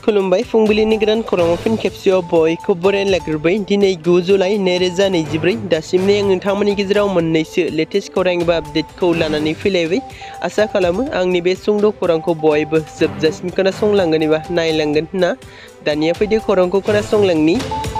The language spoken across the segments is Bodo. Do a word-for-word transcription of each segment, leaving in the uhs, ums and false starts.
खुलुमबाय फुंबिलिनि गोदान खौराङाव फिन खेबसेयाव बयखौ बरायनो लाग्रोबाय। दिनै गु जुलाइ नैरोजा नैजिब्रै दासिमनो आं नोंथांमोननि गेजेराव मोननैसो लेटेस्ट खौरां एबा आपडेटखौ लानानै फैलायबाय। आसा खालामो आंनि बे सुंद' खौरांखौ बयबो जोबजासिम खोनासंलांगोन एबा नायलांगोन होनना। दानिया फैदो खौरांखौ खोनासंलांनि।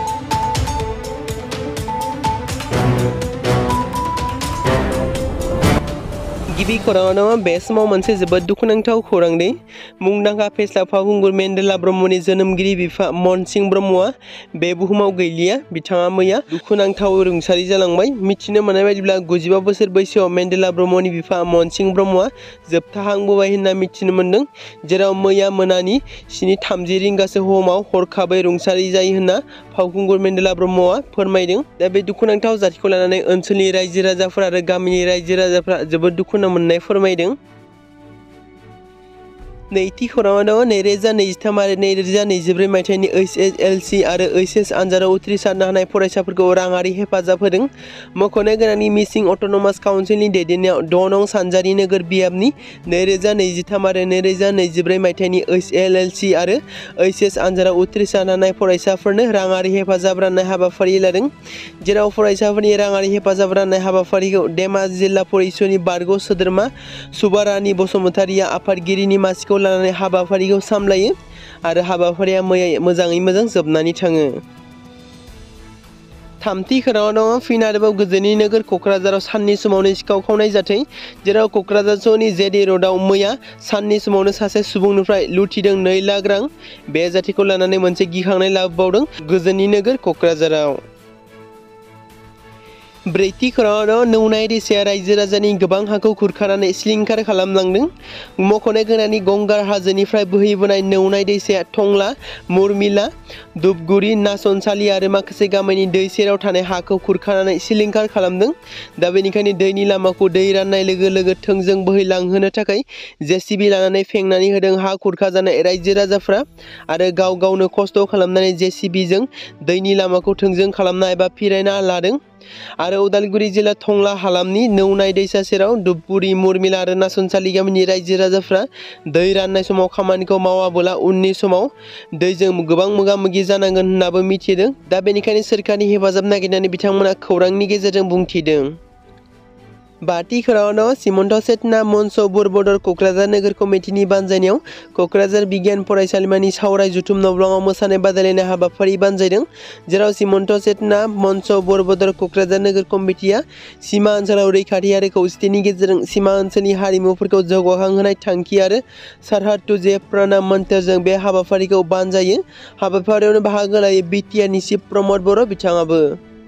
गिबि खौराङानो बे समाव मोनसे जोबोद दुखुनांथाव खौरां दे। मुंदांखा फेस्ला फावखुंगुर मेन्देला ब्रह्मनि जोनोमगिरि बिफा मनसिं ब्रह्मआ बे बुहुमाव गैलिया। बिथाङा मैया दुखुनांथाव रुंसारि जालांबाय। मिथिनो मोननाय बायदिब्ला गुजिबा बोसोर बैसोआव मेन्देला ब्रह्मनि बिफा मनसिं ब्रह्मआ जोबथाहांबोबाय होनना मिथिनो मोन्दों, जेराव मैया मोनानि स्नि थामजि रिंगासो समाव हरखाबै रुंसारि जायो होनना फावखुंगुर मेन्देला ब्रह्मआ फोरमायदों। दा बे दुखुनांथाव जाथायखौ लानानै ओनसोलनि रायजो राजाफोर आरो गामिनि रायजो राजाफ्रा जोबोद दुखु मोननाय फोरमायदों। नैथि खौराङाव दङ नैरोजा नैजिथाम आरो नैरोजा नैजिब्रै मायथाइनि ओइस एस एल सि आरो ओइस एस आनजादाव उथ्रिसारनो हानाय फरायसाफोरखौ राङारि हेफाजाब होदों। मख'नो गोनांनि मिसिं अट'नमास काउन्सिलनि दैदेननायाव द' नं सानजारि नोगोर बियाबनि नैरोजा नैजिथाम आरो नैरोजा नैजिब्रै मायथाइनि ओइस एल एल सि आरो ओइस एस आनजादाव उथ्रिसारनो हानाय फरायसाफोरनो राङारि हेफाजाब राननाय हाबाफारि लादों, जेराव फरायसाफोरनि राङारि हेफाजाब राननाय हाबाफारिखौ धेमाजि जिल्ला परिषदनि बारग' सोद्रोमा सुबारानि बसुमतारिया आफादगिरिनि मासिखौ लानानै हाबाफारिखौ सामलायो आरो हाबाफारिया मोजाङै मोजां जोबनानै थाङो। थामथि खौराङाव दङ फिन आरोबाव गोजोननि नोगोर क'क्राझाराव साननि समावनो सिखाव खावनाय जाथाय, जेराव क'क्राझार सहरनि जेडि र'डआव मैया साननि समावनो सासे सुबुंनिफ्राय लुथिदों नै लाख रां। बे जाथायखौ लानानै मोनसे गिखांनाय लाबोबावदों गोजोननि नोगोर क'क्राझाराव। ब्रैथि खौराङाव दङ नौनाय दैसाया रायजो राजानि गोबां हाखौ खुरखानानै सिलिंखार खालामलांदों। मख'नो गोनांनि गंगार हाजोनिफ्राय बोहैबोनाय नौनाय दैसाया टंला, मुरमिला, धुपगुरि, नासनसालि आरो माखासे गामिनि दै सेराव थानाय हाखौ खुरखानानै सिलिंखार खालामदों। दा बेनिखायनो दैनि लामाखौ दै राननाय लोगो लोगो थोंजों बोहैलांहोनो थाखाय जेसिबि लानानै फेंनानै होदों हा खुरखाजानाय रायजो राजाफ्रा आरो गाव गावनो खस्थ' खालामनानै जेसिबिजों दैनि लामाखौ थोंजों खालामना एबा फिरायना लादों। आरो उदालगुरि जिल्ला टंला हालामनि नौनाय दैसा सेराव धुपगुरि, मुरमिला आरो नासनसालि गामिनि रायजो राजाफ्रा दै राननाय समाव खामानिखौ मावाबोला उननि समाव दैजों गोबां मोगा मोगि जानांगोन होननाबो मिथिदों। दा बेनिखायनो सोरखारनि हेफाजाब नागिरनानै बिथांमोना खौरांनि गेजेरजों बुंथिदों। बाथि खौराङाव सिमन्त चेतना मन्च बरबदर क'क्राझार नोगोर कमिटिनि बानजायनायाव क'क्राझार बिगियान फरायसालिमानि सावराय जुथुम नब्लाङाव मोसानाय बादायलायनाय हाबाफारि बानजायदों, जेराव सिमन्त चेतना मन्च बरबदर क'क्राझार नोगोर कमिटिया सिमा ओनसोलाव रैखाथि आरो खौसेथिनि गेजेरजों सिमा ओनसोलनि हारिमुफोरखौ जौगाखांहोनाय थांखि आरो सारहाद टु जे प्राना मोन्थोरजों बे हाबाफारिखौ बानजायो। हाबाफारियावनो बाहागो लायो बिटिआरनि चिफ प्रमद बर' बिथाङाबो।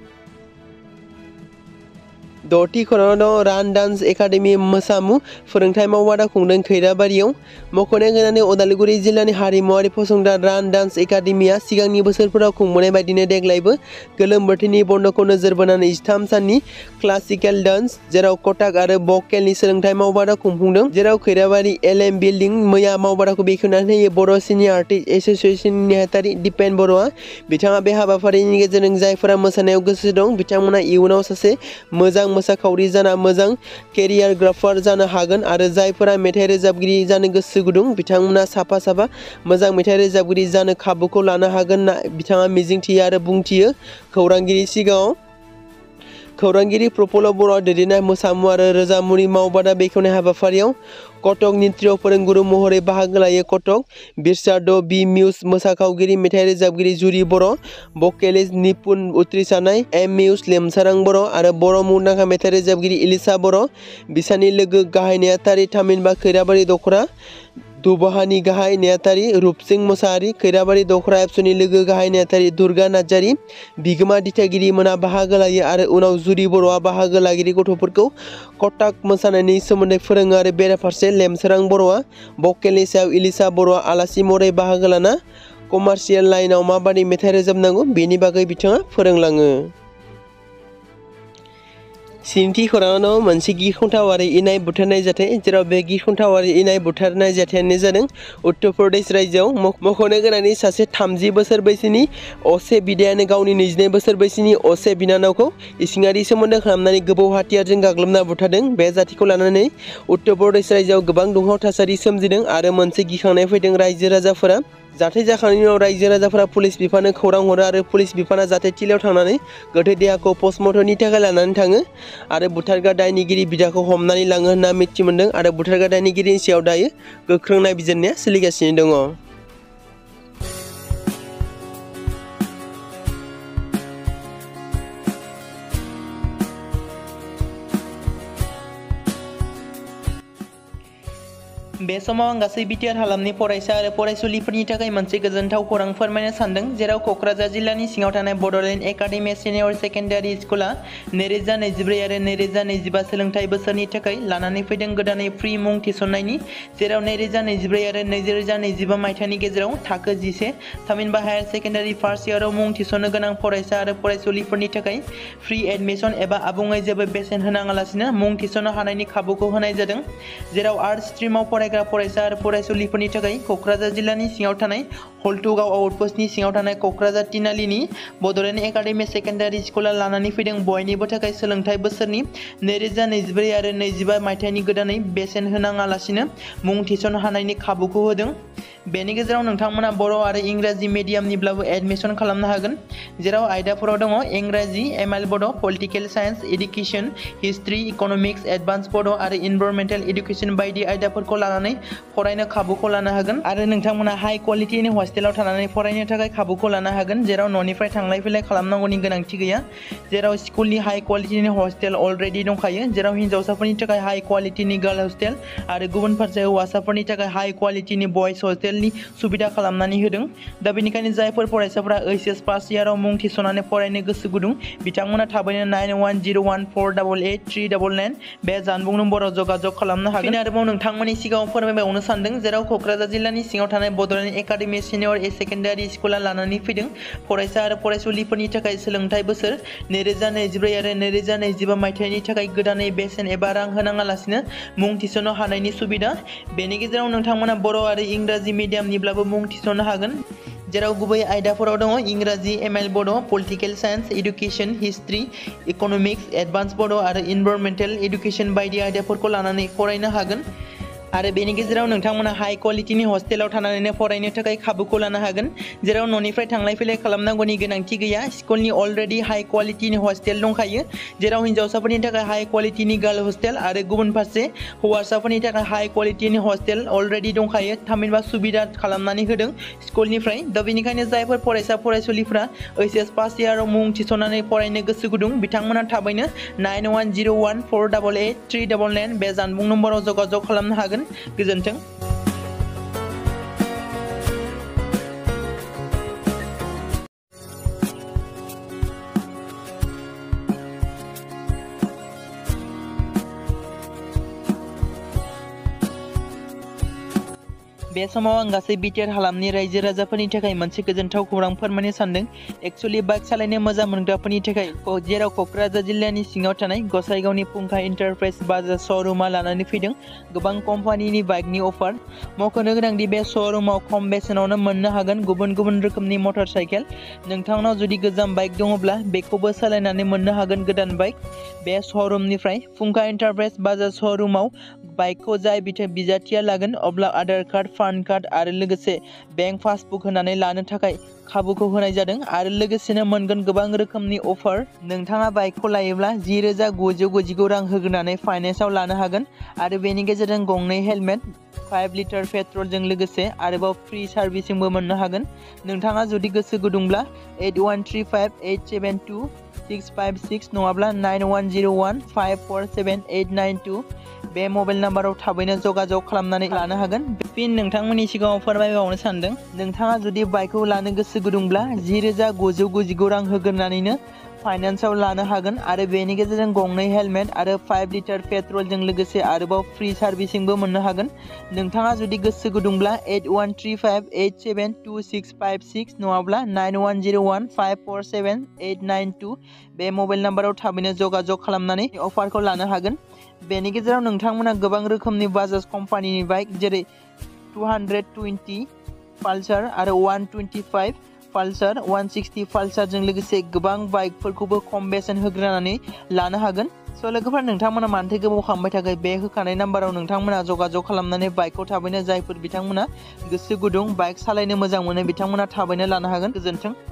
द'थि खौराङाव दङ रान डान्स एकाडेमि मोसामु फोरोंथाइ मावबादा खुंदों खैराबारियाव। मख'नो गोनांनि उदालगुरि जिल्लानि हारिमुवारि फसंथान रान डान्स एकाडेमिया सिगांनि बोसोरफोराव खुंबोनाय बायदिनो देग्लायबो गोलोम बोथोरनि बन्द'खौ नोजोर बोनानै जिथाम साननि क्लासिकेल डान्स, जेराव कथक आरो भकेलनि सोलोंथाइ मावबादा खुंफुंदों, जेराव खैराबारि एल एम बिल्डिं मैया मावबादाखौ बेखेवनानै होयो बर' सिनियर आर्टिस्ट एस'सिएशननि नेहाथारि दिपेन बर'आ। बिथाङा बे हाबाफारिनि गेजेरजों जायफोरा मोसानायाव गोसो दं बिथांमोना इयुनाव सासे मोजां मोसाखावरि जाना मोजां केरियारग्राफार जानो हागोन आरो जायफोरा मेथाइ रोजाबगिरि जानो गोसो गुदुं बिथांमोना साफा साफा मोजां मेथाइ रोजाबगिरि जानो खाबुखौ लानो हागोन होनना बिथाङा मिजिंथियो आरो बुंथियो खौरांगिरि सिगाङाव। खौरांगिरि प्रफुल्ल बर'आ दैदेननाय मोसामु आरो रोजाबमुनि मावबादा बेखेवनाय हाबाफारियाव कथक नृत्य फोरोंगुरु महरै बाहागो लायो कथक बिरसा द' बि मिउज मोसाखावगिरि मेथाइ रोजाबगिरि जुरि बर', भकेलिस्ट निपुन उथ्रिसारनाय एम मिउज लेमसारां बर' आरो बर' मुंदांखा मेथाइ रोजाबगिरि इलिसा बर'। बिसानि लोगो गाहाय नेहाथारि थामहिनबा खैराबारि दख'रा दुबहानि गाहाय नेहाथारि रुपसिं मोसाहारि, खैराबारि दख'रा एबसुनि लोगो गाहाय नेहाथारि दुर्गा नार्जारि, बिगोमा दिथागिरि मोना बाहागो लायो आरो उनाव जुरि बर'आ बाहागो लागिरि गथ'फोरखौ कथक मोसानायनि सोमोन्दै फोरोङो आरो बेराफारसे लेमसारां बर'आ भकेलनि सायाव इलिसा बर'आ आलासि महरै बाहागो लाना कमार्शियेल लाइनाव माबादि मेथाइ रोजाबनांगौ बेनि बागै बिथाङा फोरोंलाङो। स्निथि खौराङाव मोनसे गिख्रंथावारि इनाय बुथारनाय जाथाय, जेराव बे गिख्रंथावारि इनाय बुथारनाय जाथायानो जादों उत्तर प्रदेश रायजोआव। मख'नो गोनांनि सासे थामजि बोसोर बैसोनि असे बिदायानो गावनि नैजिनै बोसोर बैसोनि असे बिनानावखौ इसिङारि सोमोन्दो खालामनानै गोबौ हाथियारजों गाग्लोबना बुथारदों। बे जाथायखौ लानानै उत्तर प्रदेश रायजोआव गोबां दुंहाव थासारि सोमजिदों आरो मोनसे गिखांनाय फैदों रायजो राजाफोरा, जाथाय जाखांनायनि उनाव रायजो राजाफोरा पुलिस बिफाननो खौरां हरो आरो पुलिस बिफाना जाथाय थिलियाव थांनानै गोथै देहाखौ पस्टमर्टमनि थाखाय लानानै थाङो आरो बुथारग्रा दायनिगिरि बिदाखौ हमनानै लाङो होनना मिथि मोन्दों आरो बुथारग्रा दायनिगिरिनि सायाव दायो गोख्रों नायबिजिरनाया सोलिगासिनो दङ। बे समाव आं गासै बिटिआर हालामनि फरायसा आरो फरायसुलिफोरनि थाखाय मोनसे गोजोनथाव खौरां फोरमायनो सानदों, जेराव क'क्राझार जिल्लानि सिङाव थानाय बड'लेण्ड एकाडेमि सिनियर सेकेन्डारि स्कुला नैरोजा नैजिब्रै आरो नैरोजा नैजिबा सोलोंथाइ बोसोरनि थाखाय लानानै फैदों गोदानै फ्रि मुं थिसननायनि, जेराव नैरोजा नैजिब्रै आरो नैरोजा नैजिबा मायथाइनि गेजेराव थाखो जिसे थामहिनबा हायार सेकेन्डारि फार्स्ट इयाराव मुं थिसननो गोनां फरायसा आरो फरायसुलिफोरनि थाखाय फ्रि एडमिसन एबा आबुङै जेबो बेसेन होनाङालासिनो मुं थिसननो हानायनि खाबुखौ होनाय जादों, जेराव आर्ट्स स्ट्रिमाव फरायग्रा फरायसा आरो फरायसुलिफोरनि थाखाय क'क्राझार जिल्लानि सिङाव थानाय हल्टुगाव आउटपस्टनि सिङाव थानाय क'क्राझार तिनालिनि बड'लेण्ड एकाडेमि सेकेन्डारि स्कुला लानानै फैदों बयनिबो थाखाय सोलोंथाइ बोसोरनि नैरोजा नैजिब्रै आरो नैजिबा मायथाइनि गोदानै बेसेन होनाङालासिनो मुं थिसननो हानायनि खाबुखौ होदों। बेनि गेजेराव नोंथांमोना बर' आरो इंराजि मिडियामनिब्लाबो एडमिसन खालामनो हागोन, जेराव आयदाफोराव दङ इंराजि, M L Bodo', political science, education, history, economics, advance Bodo' आरो इनभारमेन्टेल इडुकेसन बायदि आयदाफोरखौ लानानै फरायनो खाबुखौ लानो हागोन आरो नोंथांमोना हाई क्वालिटिनि हस्टेलाव थानानै फरायनो थाखाय खाबुखौ लानो हागोन, जेराव न'निफ्राय थांलाय फैलाय खालामनांगौनि गोनांथि गैया, जेराव स्कुलनि हाई क्वालिटिनि हस्टेल अलरेडि दंखायो, जेराव हिन्जावसाफोरनि थाखाय हाई क्वालिटिनि गार्ल हस्टेल आरो गुबुन फारसे हौवासाफोरनि थाखाय हाई क्वालिटिनि बयज हस्टेलनि सुबिदा खालामनानै होदों। दा बेनिखायनो जायफोर फरायसाफोरा ओइस एस पास इयाराव मुं थिसननानै फरायनो गोसो गुदुं बिथांमोना थाबैनो nine one zero' one four double eight three double nine बे जानबुं नम्बराव जगाजग खालामनो हागोन। आरोबाव नोंथांमोननि सिगाङाव फोरमायबावनो सानदों, जेराव क'क्राझार जिल्लानि सिङाव थानाय Bodoland academy senior a secondary स्कुला लानानै फैदों फरायसा आरो फरायसुलिफोरनि थाखाय सोलोंथाइ बोसोर नैरोजा नैजिब्रै आरो नैरोजा नैजिबा मायथाइनि थाखाय गोदानै बेसेन एबा रां होनाङालासिनो मुं थिसननो हानायनि सुबिदा। बेनि गेजेराव नोंथांमोना बर' आरो इंराजि मिडियामनिब्लाबो मुं थिसननो हागोन, जेराव गुबै आयदाफोराव दङ इंराजि, M L Bodo', political science, education, history, economics, advance Bodo' आरो इनभारमेन्टेल इडुकेसन बायदि आयदाफोरखौ लानानै फरायनो हागोन आरो बेनि गेजेराव नोंथांमोना हाई क्वालिटिनि हस्टेलाव थानानैनो फरायनो थाखाय खाबुखौ लानो हागोन, जेराव न'निफ्राय थांलाय फैलाय खालामनांगौनि गोनांथि गैया, स्कुलनि अलरेडि हाई क्वालिटिनि हस्टेल दंखायो, जेराव हिन्जावसाफोरनि थाखाय हाई क्वालिटिनि गार्ल हस्टेल आरो गुबुन फारसे हौवासाफोरनि थाखाय हाई क्वालिटिनि हस्टेल अलरेडि दंखायो, थामहिनबा सुबिदा खालामनानै होदों स्कुलनिफ्राय। दा बेनिखायनो जायफोर फरायसा फरायसुलिफ्रा ओइस एस पास इयाराव मुं थिसननानै फरायनो गोसो गुदुं बिथांमोना थाबैनो nine one zero' one four double eight three double nine बे जानबुं नम्बराव जगाजग खालामनो हागोन। गोजोन्थों। बे समाव आं गासै बिटिआर हालामनि रायजो राजाफोरनि थाखाय मोनसे गोजोनथाव खौरां फोरमायनो सानदों। एक्सुअलि बाइक सालायनो मोजां मोनग्राफोरनि थाखाय, जेराव क'क्राझार जिल्लानि सिङाव थानाय गसाइगावनि फुंखा इन्टारप्राइज बाजार श'रुमा लानानै फैदों गोबां कम्पानिनि बाइकनि अफार। मख'नो गोनांदि बे श'रुमाव खम बेसेनावनो मोननो हागोन गुबुन गुबुन रोखोमनि मटर साइकेल। नोंथांनाव जुदि गोजाम बाइक दङब्ला बेखौबो सालायनानै मोननो हागोन गोदान बाइक बे श'रुमनिफ्राय। फुंखा इन्टारप्राइज बाजार श'रुमाव बाइकखौ जाय बिजाथिया लागोन अब्ला आधार कार्ड, पान कार्ड आरो लोगोसे बेंक पासबुक होनानै लानो थाखाय खाबुखौ होनाय जादों आरो लोगोसेनो मोनगोन गोबां रोखोमनि अफार। नोंथाङा बाइकखौ लायोब्ला जि रोजा गुजौ गुजिगु रां होग्रोनानै फाइनेन्सआव लानो हागोन आरो बेनि गेजेरजों गंनै हेलमेट, फाइभ लिटार पेट्रलजों लोगोसे आरोबाव फ्रि सार्भिसिंबो मोननो हागोन। नोंथाङा जुदि गोसो गुदुंब्ला eight one three five eight seven two six five six नङाब्ला nine one zero' one five four seven eight nine two बे मबाइल नाम्बाराव थाबैनो जगाजग खालामनानै लानो हागोन। फिन नोंथांमोननि सिगाङाव फोरमायबावनो सानदों, नोंथाङा जुदि बाइकखौ लानो गोसो गुदुंब्ला जि रोजा गुजौ गुजिगु रां होग्रोनानैनो फाइनेन्सआव लानो हागोन आरो बेनि गेजेरजों गंनै हेलमेट आरो फाइभ लिटार पेट्रलजों लोगोसे आरोबाव फ्रि सार्भिसिंबो मोननो हागोन। नोंथाङा जुदि गोसो गुदुंब्ला eight one three five eight seven two six five six नङाब्ला nine one zero' one five four seven eight nine two बे मबाइल नाम्बाराव थाबैनो जगाजग खालामनानै अफारखौ लानो हागोन। बेनि गेजेराव नोंथांमोना गोबां रोखोमनि बाजाज कम्पानिनि बाइक जेरै टु हान्ड्रेड टुवेन्टि पालसार आरो वान टुवेन्टि फाइभ पालसार, वान सिक्सटि पालसारजों लोगोसे गोबां बाइकफोरखौबो खम बेसेन होग्रोनानै लानो हागोन। स' लोगोफोर नोंथांमोना मानोथो गोबाव खालामबाय थाखो बे होखानाय नाम्बाराव नोंथांमोना जगाजग खालामनानै बाइकखौ थाबैनो जायफोर बिथांमोना गोसो गुदुं बाइक सालायनो मोजां मोनो बिथांमोना थाबैनो लानो हागोन। गोजोन्थों।